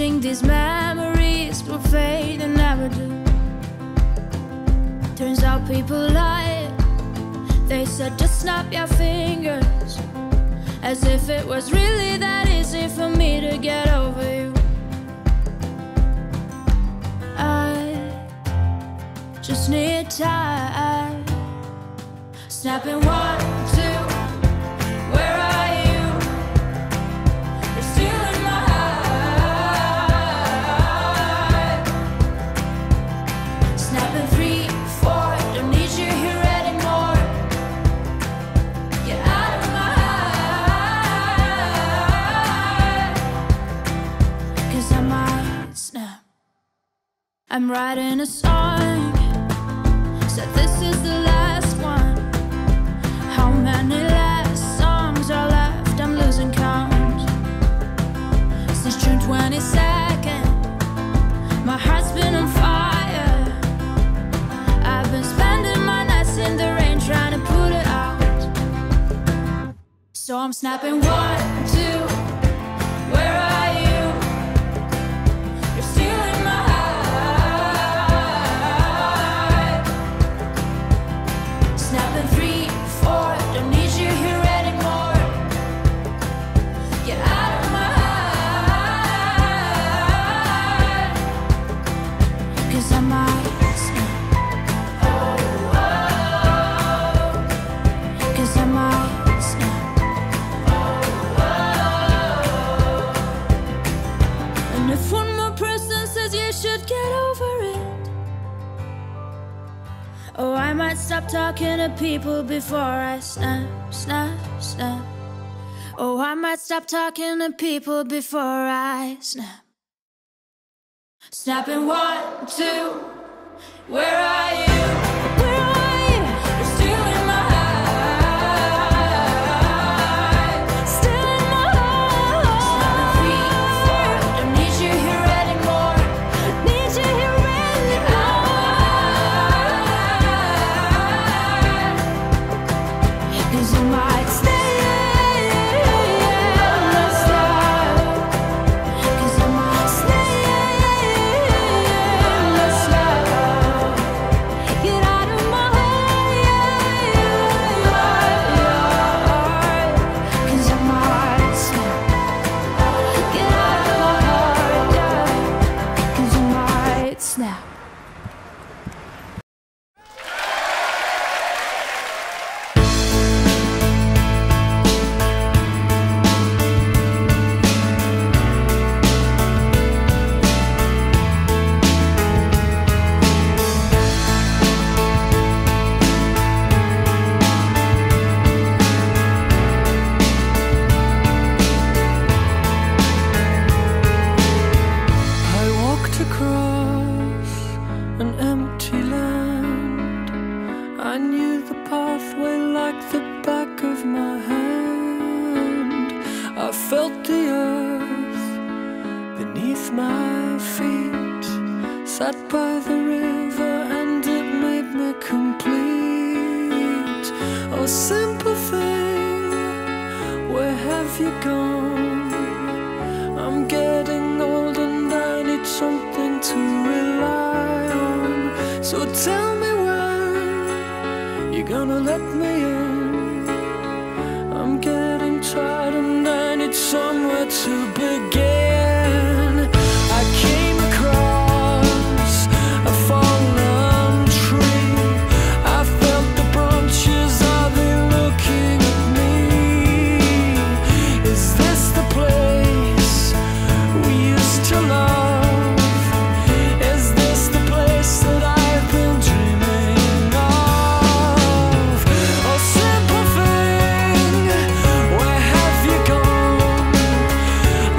think these memories will fade and never do. Turns out people lie. They said just snap your fingers, as if it was really that easy for me to get over you. I just need time. Snapping 1, 2, where are you? You're still in my heart. Snapping 3, 4, don't need you here anymore. Get out of my heart, 'cause I might snap. I'm writing a song, said this is the last one. How many last songs are left? I'm losing count. Since June 22nd, my heart's been on fire. I've been spending my nights in the rain trying to put it out. So I'm snapping 1, 2, where are you? You're still in my heart. Snapping 3, 4, don't need you here anymore. Get out of my heart, 'cause I might snap. Oh, 'cause I might snap. Oh, and if one more person says you should get over it, oh, I might stop talking to people before I snap, snap, snap. Oh, I might stop talking to people before I snap. Snapping 1, 2, where are you? Where are you? You're still in my heart. Still in my heart. Snapping 3, 4, don't need you here anymore. Need you here anymore. 'Cause you might stay. Snap. I walked across an empty land. I knew the pathway like the back of my hand. I felt the earth beneath my feet. Sat by the river and it made me complete. Oh, simple thing, where have you gone? I'm getting old and I need something to rely on. So tell me when you're gonna let me in. I'm getting tired and I need somewhere to begin. I came across a fallen tree. I felt the branches, are they looking at me? Is this the place we used to love? Is this the place that I've been dreaming of? Oh, simple thing, where have you gone?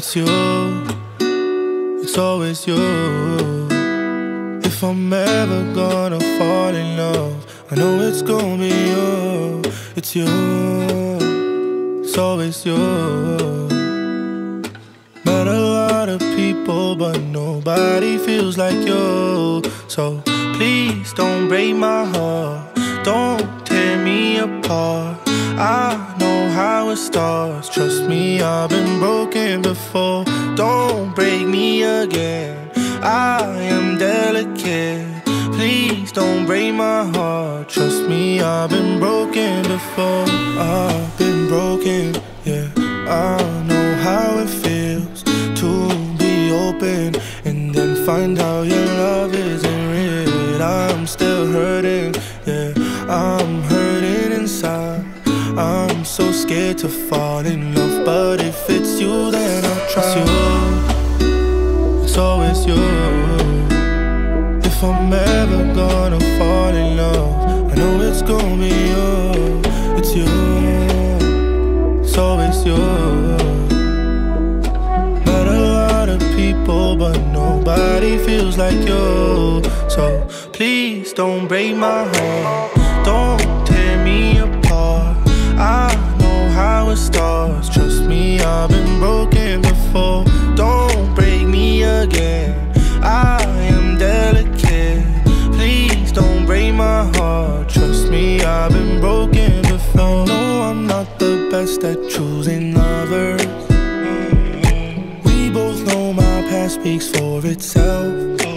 It's you, it's always you. If I'm ever gonna fall in love, I know it's gonna be you. It's you, it's always you. Met a lot of people, but nobody feels like you. So please don't break my heart, don't tear me apart. I know how it starts, trust me, I've been broken before. Don't break me again, I am delicate. Please don't break my heart, trust me, I've been broken before. I've been broken, yeah. I know how it feels to be open and then find out your love isn't real. I'm still hurting, yeah, I'm hurting inside. I'm so scared to fall in love, but if it's you, then I'll try. It's you, it's always you. If I'm ever gonna fall in love, I know it's gonna be you. It's you, it's always you. Met a lot of people, but nobody feels like you. So please don't break my heart, don't tear me apart. I know how it starts, trust me, I've been broken before. Don't break me again, I am delicate. Please don't break my heart, trust me, I've been broken before. No, I'm not the best at choosing lovers. We both know my past speaks for itself.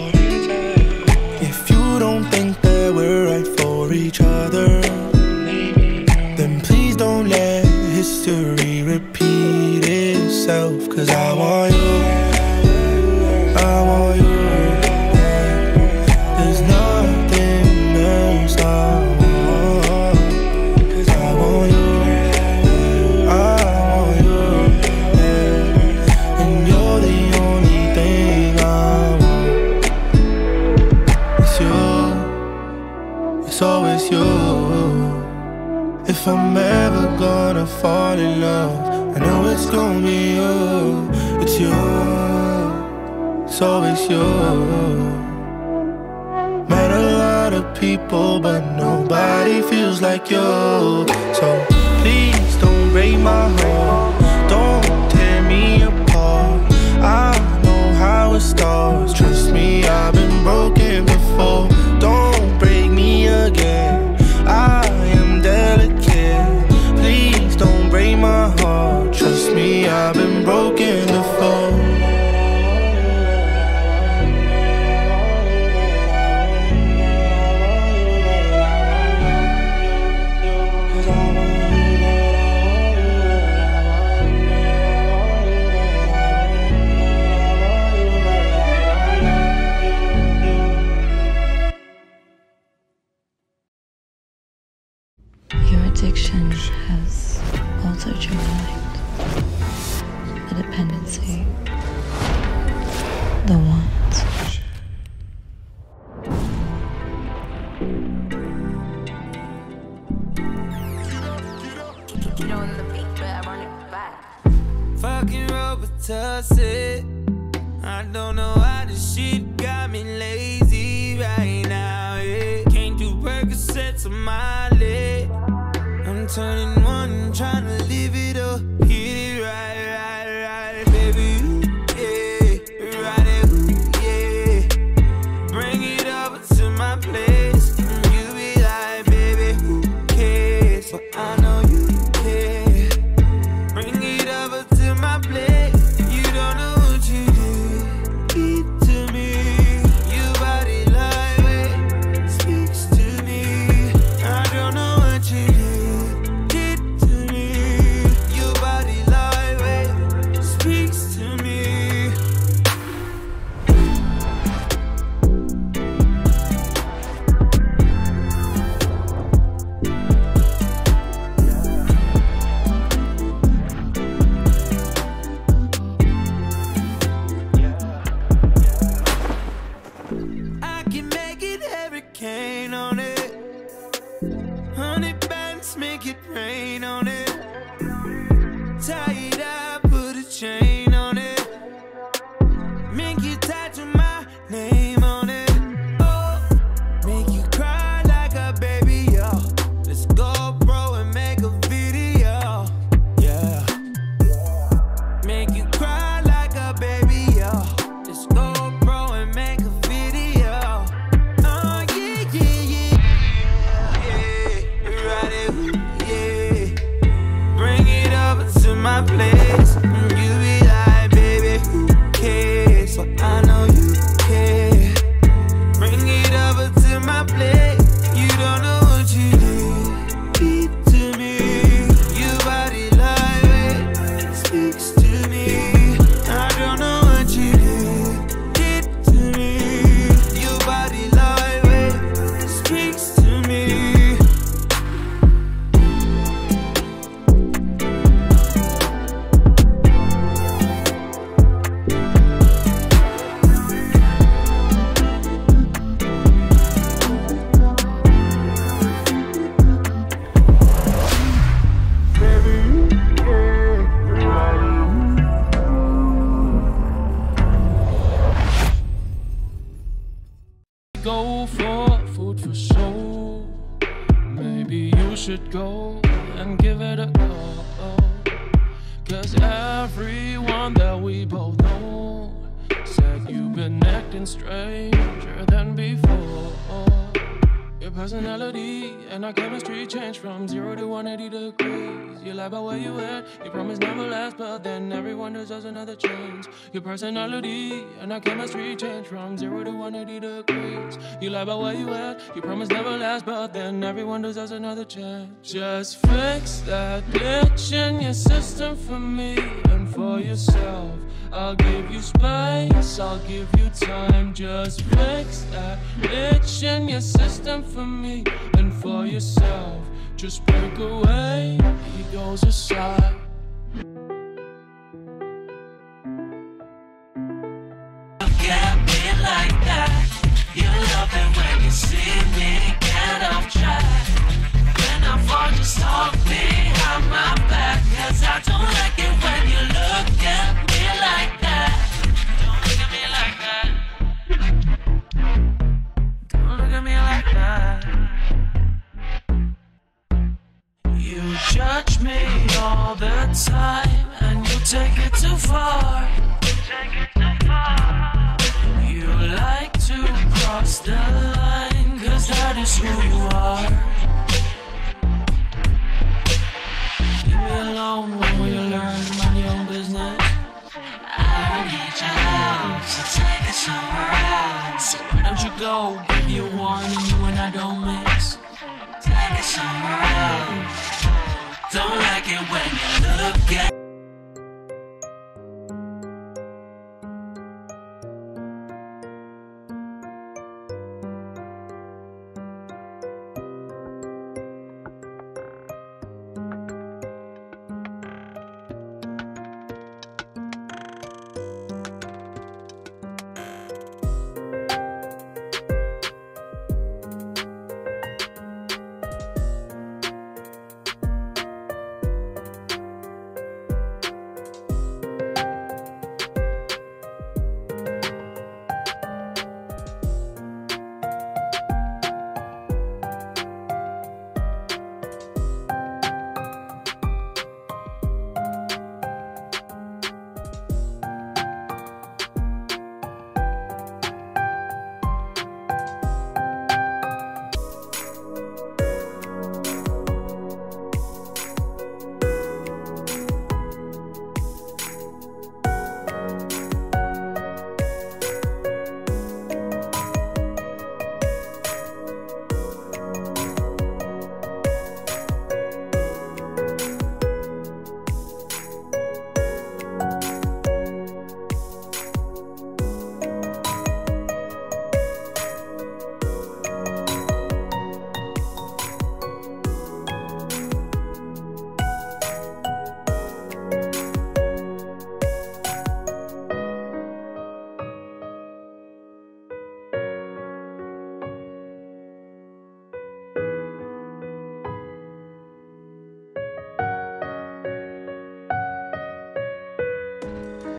If you don't think that we're right for each other, then please don't let history repeat itself. Cause I want you, I want you. There's nothing else I want. Cause I want you, I want you, yeah. And you're the only thing I want. It's you, it's always you. If I'm ever gonna fall in love, I know it's gonna be you. It's you, it's always you. Met a lot of people, but nobody feels like you. So please don't break my heart, don't tear me apart. I know how it starts, trust me, I've been broken before. Don't break me again, I am delicate. Please don't break my heart, trust me, I've been broken before. Your addiction has altered your mind. The dependency, the want. You know the beat, but I run it back. Fucking Robitussin. I don't know why this shit got me lazy right now, yeah. Can't do Percocets on my leg. I'm turning one, trying to live it up. Hit it right, baby, ooh, yeah. Ride it, ooh, yeah. Bring it over to my place. You be like, baby, who cares? But I know you care. Bring it over to my place. You don't know what you did to me. Your body language speaks to me. I don't know what you did to me. my place. You be like, baby, who cares? So I know you care. Bring it over to my plate. You don't know what you did. Deep to me. Your body lightweight speaks to me. I don't know what you did. Deep to me. Your body lightweight speaks to me. Go for food for soul. Maybe you should go and give it a go. 'Cause everyone that we both know said you've been acting stranger than before. Your personality and our chemistry changed from 0 to 180 degrees. You lie about where you at, you promise never last, but then everyone deserves another chance. Your personality and our chemistry changed from 0 to 180 degrees. You lie about where you at, you promise never last, but then everyone deserves another chance. Just fix that glitch in your system for me and for yourself. I'll give you space, I'll give you time. Just fix that glitch in your system for me and for yourself. Just break away, egos aside. Look at me like that. You love it when you see me get off track. When I fall, just talk behind my back. 'Cause I don't like it when you look at me like that. Don't look at me like that. Don't look at me like that. You judge me all the time and you take it too far. You like to cross the line 'cause that is who you are. Leave me alone when we learn to mind your own business. I don't need your help, so take it somewhere else. So why don't you go, give you a warning, you and I don't mix. Take it somewhere else. Don't like it when you look at